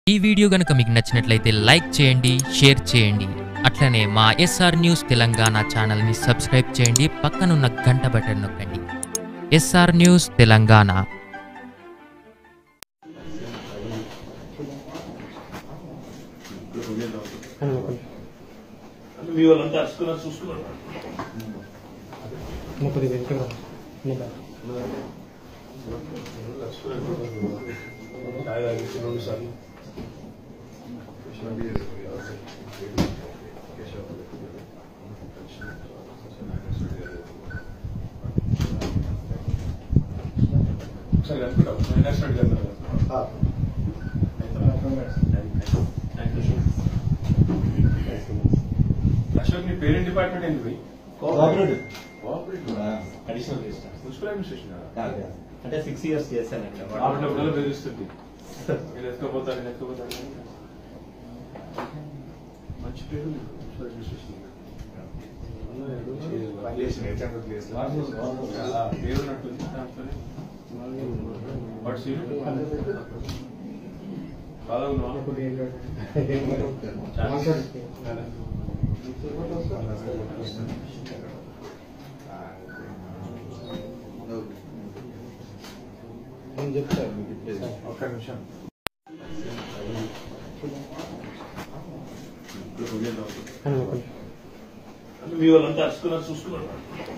ఈ వీడియో గనుక మీకు నచ్చినట్లయితే లైక్ చేయండి, షేర్ చేయండి. అట్లనే మా ఎస్ఆర్ న్యూస్ తెలంగాణ ఛానల్ని సబ్స్క్రైబ్ చేయండి. పక్కనున్న గంట బటన్ నొక్కండి. SR news Telangana. అశోక్ నీ పేరెంట్ డిపార్ట్మెంట్ ఏంది? కోఆపరేటివ్ అడిషనల్ మున్సిపల్ అడ్మినిస్ట్రేషన్ అంటే 6 years చేశానండి. ఆవిడ బెదిరిస్తుంది, నేను ఎత్తుకోపోతాను మంచి పేరు మున్సిపల్ అడ్మినిస్ట్రేషన్ పేరున్నట్టుంది. దాంట్లోనే బాగా ఉన్నావా? ఒక్క నిమిషం. మీ వాళ్ళంతా అరుచుకున్నారు, చూసుకున్నారు.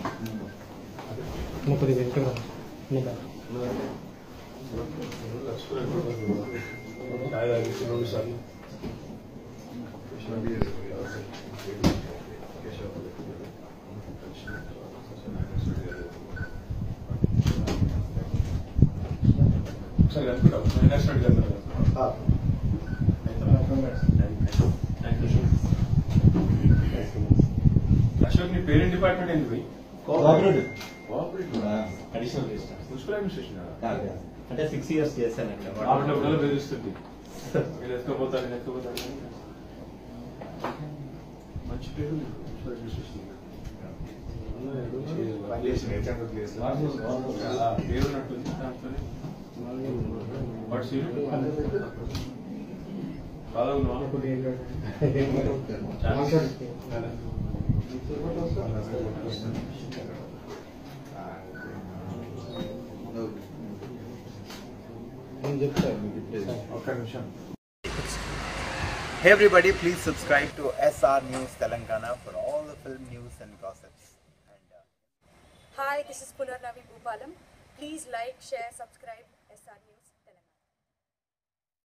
అశోక్ నీ పేరెంట్ డిపార్ట్మెంట్ ఏంది? కోఆపరేటివ్ అడిషనల్ మున్సిపల్ అడ్మినిస్ట్రేషన్ అంటే 6 years చేశానండి. ఆవిడ బెదిరిస్తుంది, నేను ఎత్తుకోపోతాను మంచి పేరు మున్సిపల్ అడ్మినిస్ట్రేషన్ పేరున్నట్టుంది. దాంట్లోనే బాగా ఉన్నావా? ఒక్క నిమిషం. Hey everybody, please subscribe to SR News Telangana for all the film news and gossips. Hi, this is Punarnavi Bhupalam. Please like, share, subscribe.